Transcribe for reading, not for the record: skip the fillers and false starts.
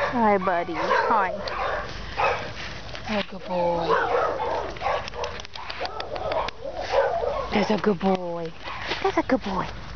Hi, buddy. Hi. Oh, good boy. That's a good boy. That's a good boy.